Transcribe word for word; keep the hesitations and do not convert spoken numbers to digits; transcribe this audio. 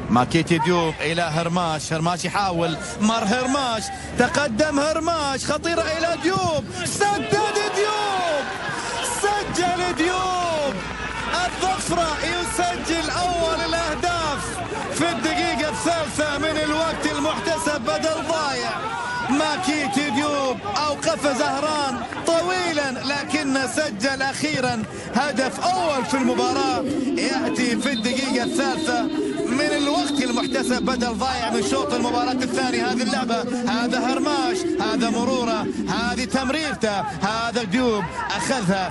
ماكيتي ديوب إلى هرماش، هرماش يحاول، مر هرماش، تقدم هرماش، خطيرة إلى ديوب، سدد ديوب، سجل ديوب الظفرة، يسجل أول الأهداف في الدقيقة الثالثة من الوقت المحتسب بدل ضايع. ماكيتي ديوب أوقف زهران طويلا لكن سجل أخيرا هدف أول في المباراة، يأتي في الدقيقة الثالثة من الوقت المحتسب بدل ضايع من شوط المباراة الثاني. هذه اللعبة، هذا هرماش، هذا مرورة، هذه تمريرته، هذا ديوب أخذها.